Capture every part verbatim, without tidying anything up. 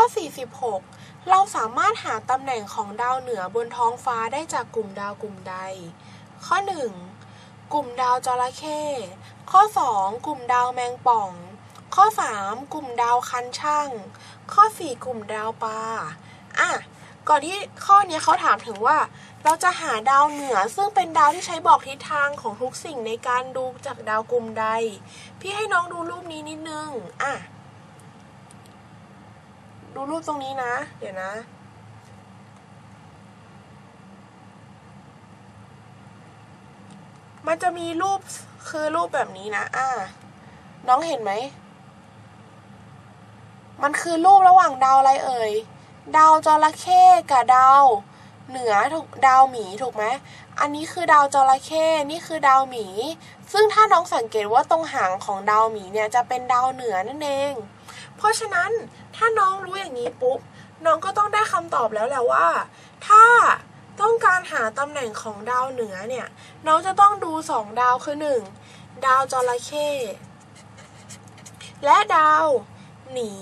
อสี่สิบหกเราสามารถหาตำแหน่งของดาวเหนือบนท้องฟ้าได้จากกลุ่มดาวกลุ่มใดข้อหนึ่งกลุ่มดาวจระเข้ข้อสองกลุ่มดาวแมงป่องข้อสามกลุ่มดาวคันช่างข้อสี่กลุ่มดาวปลาอ่ะก่อนที่ข้อนี้เขาถามถึงว่าเราจะหาดาวเหนือซึ่งเป็นดาวที่ใช้บอกทิศทางของทุกสิ่งในการดูจากดาวกลุ่มใดพี่ให้น้องดูรูปนี้นิดนึงอ่ะดูรูปตรงนี้นะเดี๋ยวนะมันจะมีรูปคือรูปแบบนี้นะอ่ะน้องเห็นไหมมันคือรูประหว่างดาวอะไรเอ่ยดาวจระเข้กับดาวเหนือถูกดาวหมีถูกไหมอันนี้คือดาวจระเข้นี่คือดาวหมีซึ่งถ้าน้องสังเกตว่าตรงหางของดาวหมีเนี่ยจะเป็นดาวเหนือนั่นเองเพราะฉะนั้นถ้าน้องรู้อย่างนี้ปุ๊บน้องก็ต้องได้คำตอบแล้วแหละว่าถ้าต้องการหาตำแหน่งของดาวเหนือเนี่ยน้องจะต้องดูสองดาวคือหนึ่งดาวจระเข้และดาวหมี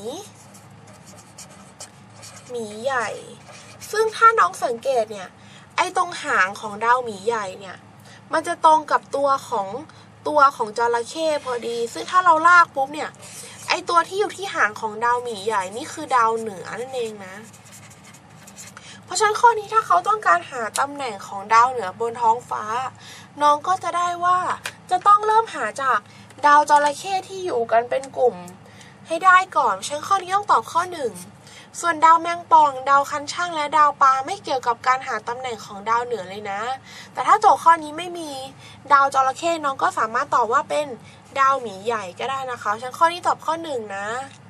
หมีใหญ่ซึ่งถ้าน้องสังเกตเนี่ยไอ้ตรงหางของดาวหมีใหญ่เนี่ยมันจะตรงกับตัวของตัวของจระเข้พอดีซึ่งถ้าเราลากปุ๊บเนี่ยไอ้ตัวที่อยู่ที่หางของดาวหมีใหญ่นี่คือดาวเหนือนั่นเองนะเพราะฉะนั้นข้อนี้ถ้าเขาต้องการหาตำแหน่งของดาวเหนือบนท้องฟ้าน้องก็จะได้ว่าจะต้องเริ่มหาจากดาวจระเข้ที่อยู่กันเป็นกลุ่มให้ได้ก่อนฉะนั้นข้อนี้ต้องตอบข้อหนึ่งส่วนดาวแมงป่องดาวคันช่างและดาวปลาไม่เกี่ยวกับการหาตำแหน่งของดาวเหนือเลยนะแต่ถ้าโจทย์ข้อนี้ไม่มีดาวจระเข้น้องก็สามารถตอบว่าเป็นดาวหมีใหญ่ก็ได้นะคะฉะนั้นข้อนี้ตอบข้อหนึ่งนะ